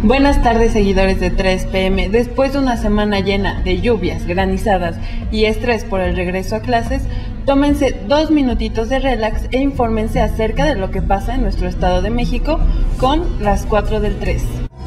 Buenas tardes, seguidores de 3PM. Después de una semana llena de lluvias, granizadas y estrés por el regreso a clases, tómense 2 minutitos de relax e infórmense acerca de lo que pasa en nuestro Estado de México con las 4 del 3.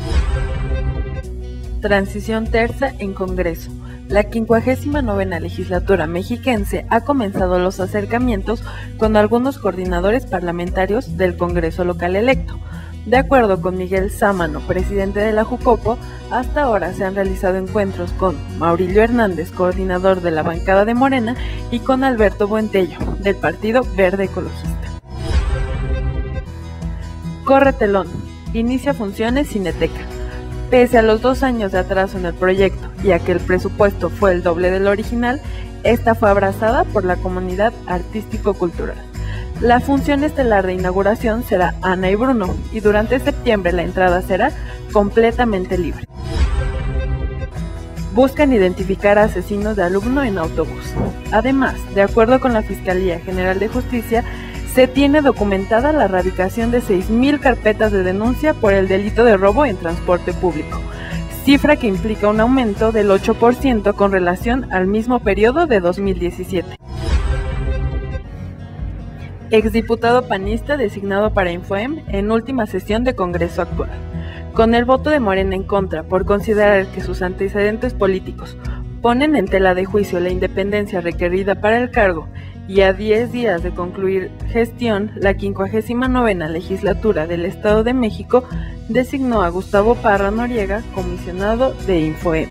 Transición tersa en Congreso. La 59ª legislatura mexiquense ha comenzado los acercamientos con algunos coordinadores parlamentarios del Congreso local electo. De acuerdo con Miguel Sámano, presidente de la Jucopo, hasta ahora se han realizado encuentros con Maurilio Hernández, coordinador de la bancada de Morena, y con Alberto Buentello, del Partido Verde Ecologista. Corre telón. Inicia funciones Cineteca. Pese a los 2 años de atraso en el proyecto y a que el presupuesto fue el doble del original, esta fue abrazada por la comunidad artístico-cultural. La función estelar de inauguración será Ana y Bruno, y durante septiembre la entrada será completamente libre. Buscan identificar a asesinos de alumno en autobús. Además, de acuerdo con la Fiscalía General de Justicia, se tiene documentada la erradicación de 6,000 carpetas de denuncia por el delito de robo en transporte público, cifra que implica un aumento del 8% con relación al mismo periodo de 2017. Exdiputado panista designado para Infoem en última sesión de Congreso actual. Con el voto de Morena en contra por considerar que sus antecedentes políticos ponen en tela de juicio la independencia requerida para el cargo y a 10 días de concluir gestión, la 59ª legislatura del Estado de México designó a Gustavo Parra Noriega comisionado de Infoem.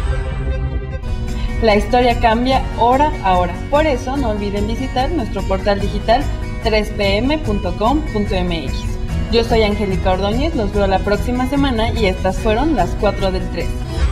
La historia cambia hora a hora, por eso no olviden visitar nuestro portal digital 3pm.com.mx. Yo soy Angélica Ordóñez, los veo la próxima semana y estas fueron las 4 del 3.